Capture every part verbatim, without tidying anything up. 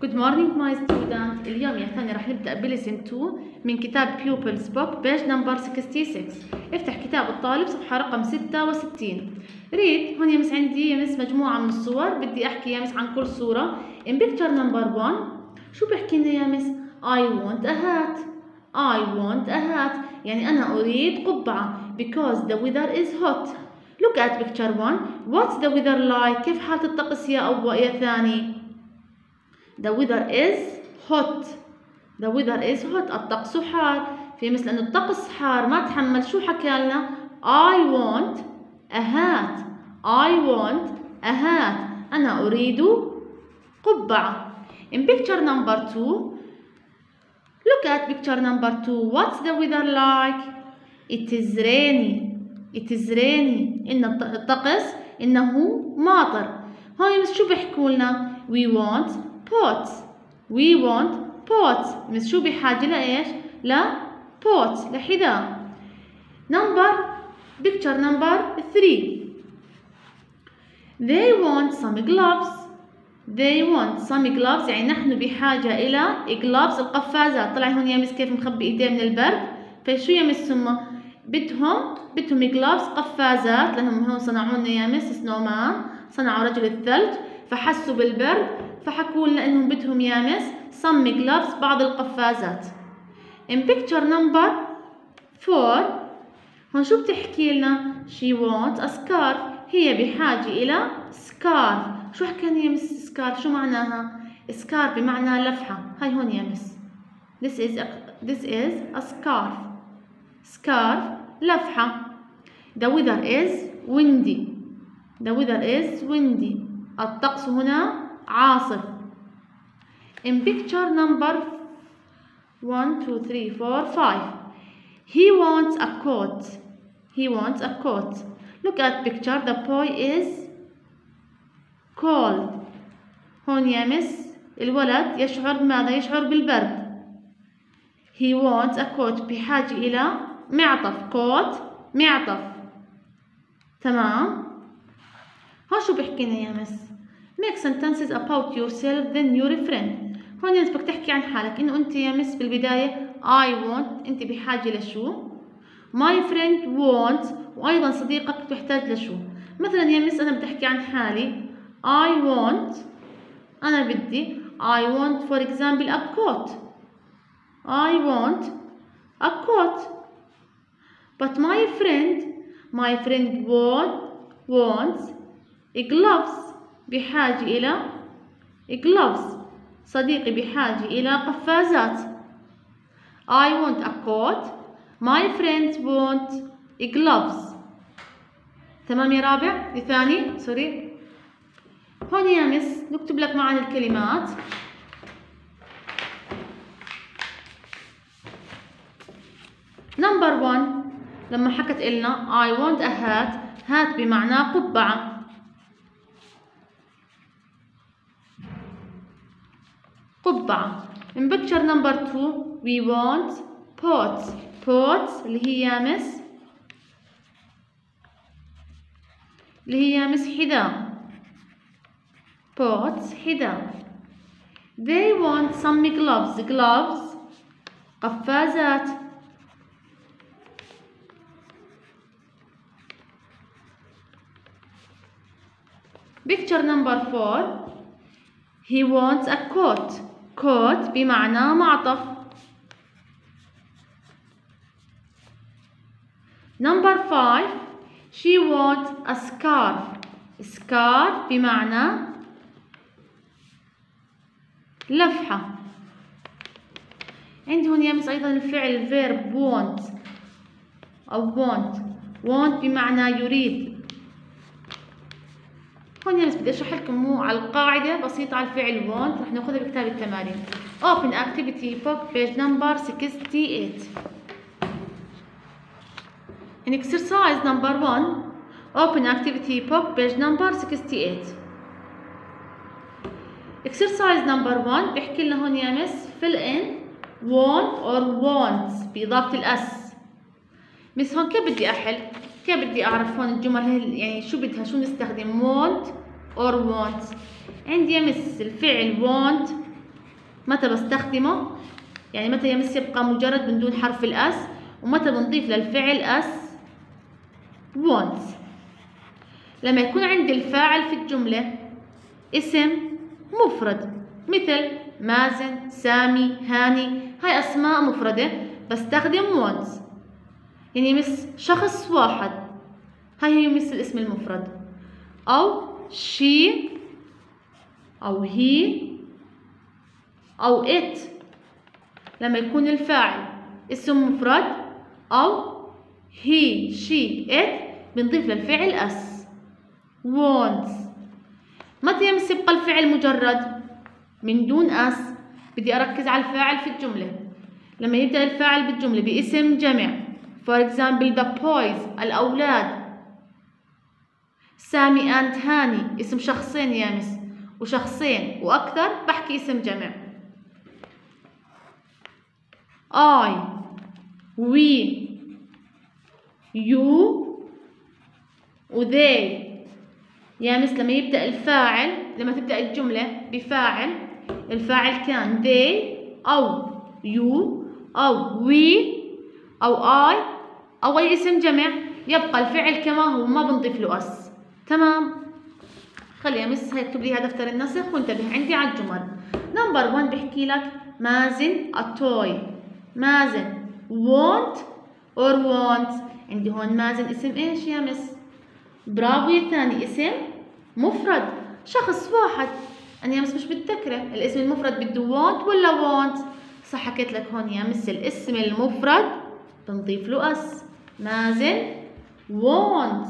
Good morning my student. اليوم يا ثاني راح نبدأ بلسن اثنين من كتاب Pupils Book page number ستة وستين. افتح كتاب الطالب صفحة رقم ستة وستين. ريد. هون يا مس عندي يا مس مجموعة من الصور، بدي أحكي يا مس عن كل صورة. In picture number one شو بحكي لنا يا مس؟ I want a hat. I want a hat يعني أنا أريد قبعة because the weather is hot. Look at picture one. What's the weather like؟ كيف حالة الطقس يا أول يا ثاني؟ The weather is hot. The weather is hot. الطقس حار. في مثل أنه الطقس حار ما تحمل، شو حكى لنا؟ I want a hat. I want a hat. أنا أريد قبعة. In picture number two, look at picture number two. What's the weather like? It is rainy. It is rainy. إن الطقس إنه ماطر. هاي بس شو بيحكوا لنا؟ We want pots. We want pots. بس شو بحاجة لإيش؟ لا pots لحذاء. Number picture number three. They want some gloves. They want some gloves يعني نحن بحاجة إلى gloves القفازات. طلع هون يا مس كيف مخبي إيديه من البرد. فشو يا مس هم؟ بدهم بدهم gloves قفازات، لأنهم هون صنعوا لنا يا مس سنومان، صنعوا رجل الثلج فحسوا بالبرد فحكوا لنا إنهم بدهم يا مس some gloves بعض القفازات. In picture number four هون شو بتحكي لنا؟ She wants a scarf. هي بحاجة إلى scarf. شو حكينا يا مس scarf؟ شو معناها؟ scarf بمعنى لفحة. هاي هون يا مس. This is a, this is a scarf. scarf لفحة. The weather is windy. The weather is windy. الطقس هنا عاصف. In picture number one, two, three, four, five. He wants a coat. He wants a coat. Look at picture. The boy is cold. هون يا مس الولد يشعر بماذا؟ يشعر بالبرد. He wants a coat بحاجة إلى معطف. coat معطف. تمام. هون شو بحكي لنا يا مس؟ make sentences about yourself then your friend. هون يا مس بدك تحكي عن حالك، إنه أنت يا مس بالبداية I want أنت بحاجة لشو؟ my friend wants وأيضا صديقك تحتاج لشو؟ مثلا يا مس أنا بدي أحكي عن حالي I want أنا بدي I want for example a coat. I want a coat. But my friend my friend want wants gloves. بحاجة إلى gloves. صديقي بحاجة إلى قفازات. I want a coat. My friends want gloves. تمام يا رابع؟ الثاني سوري. هون يا مس نكتب لك معنا الكلمات. نمبر واحد لما حكت لنا I want a hat. hat بمعنى قبعة. قبعة. In picture number two we want pots. pots اللي هي يا مس اللي هي يا مس حذاء. pots حذاء. They want some gloves. gloves قفازات. picture number four he wants a coat. coat بمعنى معطف. number five she wants a scarf. scarf بمعنى لفحة. عندي هون يا مس أيضا الفعل verb want أو want. want بمعنى يريد. هون يا مس بدي اشرح لكم مو على القاعده بسيطه على الفعل want، رح ناخذها بكتاب التمارين. Open activity book page number sixty-eight. In exercise number one open activity book page number sixty-eight. exercise number one بيحكي لنا هون يا مس fill in want or wants بإضافة الأس. مس هون كيف بدي أحل؟ كيف بدي أعرف هون الجمل هي يعني شو بدها شو نستخدم want or wants؟ عندي مس الفعل want متى بستخدمه؟ يعني متى يا مس يبقى مجرد من دون حرف الاس، ومتى بنضيف للفعل اس want. لما يكون عندي الفاعل في الجملة اسم مفرد مثل مازن، سامي، هاني، هاي أسماء مفردة بستخدم want. يعني مس شخص واحد، هاي هي مثل الاسم المفرد. أو she أو he أو it لما يكون الفاعل اسم مفرد، أو he she it بنضيف للفعل اس wants. متى يمس يبقى الفعل مجرد من دون اس؟ بدي أركز على الفاعل في الجملة. لما يبدأ الفاعل بالجملة باسم جمع for example the boys الأولاد، سامي and هاني اسم شخصين يا مس، وشخصين وأكثر بحكي اسم جمع. I we you وthey يا مس لما يبدأ الفاعل، لما تبدأ الجملة بفاعل، الفاعل كان they أو you أو we أو I أو أي اسم جمع، يبقى الفعل كما هو، ما بنضيف له اس. تمام؟ خلي يا مس هيكتب لي هذا دفتر النسخ وانتبه عندي على الجمل. نمبر واحد بحكي لك مازن a toy. مازن want or want. عندي هون مازن اسم ايش يا مس؟ برافو يا ثاني، اسم مفرد، شخص واحد. أنا يا مس مش متذكرة الاسم المفرد بده want ولا want. صح حكيت لك هون يا مس الاسم المفرد بنضيف له اس. مازن wants.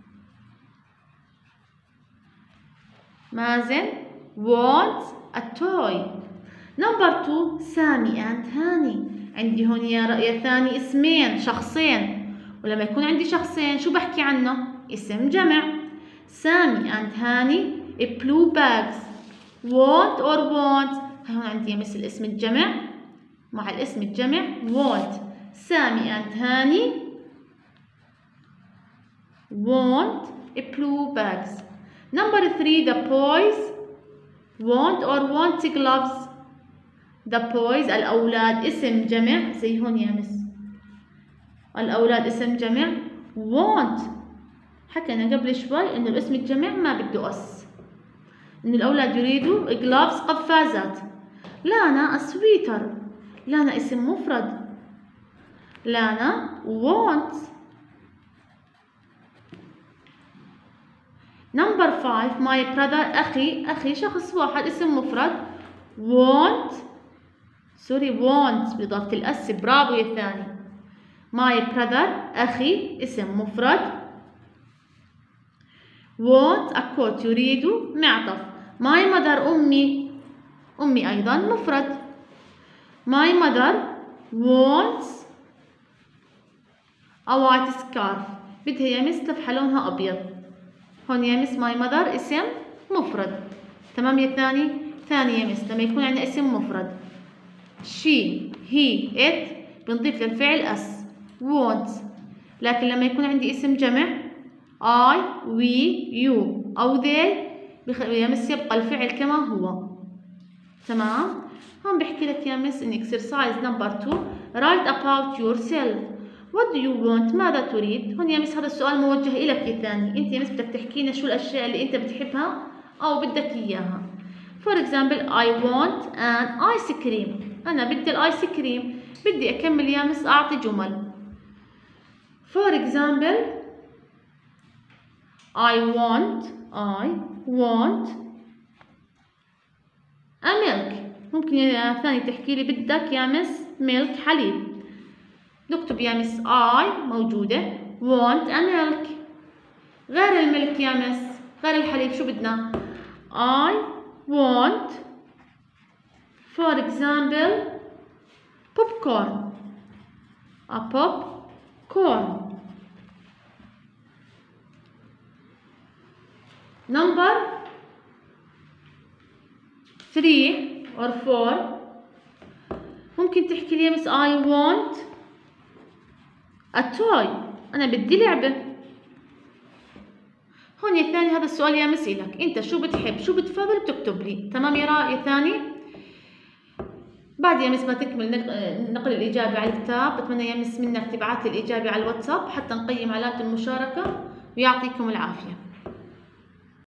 مازن wants a toy. نمبر two سامي and هاني. عندي هون يا يا ثاني اسمين، شخصين، ولما يكون عندي شخصين شو بحكي عنه؟ اسم جمع. سامي and هاني blue bags. want or want. هون عندي مثل اسم الجمع مع الاسم الجمع want. سامي and هاني want blue bags. Number three the boys want or want gloves. the boys الأولاد اسم جمع زي هون يا مس، الأولاد اسم جمع want. حكينا قبل شوي إنه الاسم الجمع ما بده اس، إن الأولاد يريدوا gloves قفازات. لانا سويتر. لانا اسم مفرد. لانا want. number five my brother أخي. أخي شخص واحد اسم مفرد want سوري want بإضافة الأس. برافو يا ثاني. my brother أخي اسم مفرد want a coat يريد معطف. my mother أمي. أمي أيضا مفرد. my mother wants a white scarf. بدها يا مس لفحة لونها أبيض. هون يا مس my mother اسم مفرد. تمام يا ثاني؟ ثاني يا مس لما يكون عندنا اسم مفرد she he it بنضيف للفعل اس wants. لكن لما يكون عندي اسم جمع I we you أو they يا مس يبقى الفعل كما هو. تمام؟ هون بحكي لك يا مس in exercise number two write about yourself. what do you want. ماذا تريد؟ هون يا مس هذا السؤال موجه إلك يا ثاني. أنت يا مس بدك تحكي لنا شو الأشياء اللي أنت بتحبها أو بدك إياها. for example I want an ice cream. أنا بدي الآيس كريم. بدي أكمل يا مس أعطي جمل. for example I want I want a milk. ممكن يا ثاني تحكي لي بدك يا مس milk حليب. نكتب يا مس I موجودة want a milk. غير الملك يا مس، غير الحليب شو بدنا؟ I want for example popcorn. a popcorn. number three or four ممكن تحكي لي مس I want a toy. أنا بدي لعبة. هون يا ثاني هذا السؤال يا مس إلك، أنت شو بتحب، شو بتفضل بتكتب لي. تمام يا را يا ثاني؟ بعد يا مس ما تكمل نقل الإجابة على الكتاب، بتمنى يا مس منك تبعت لي الإجابة على الواتساب حتى نقيم علامة المشاركة، ويعطيكم العافية.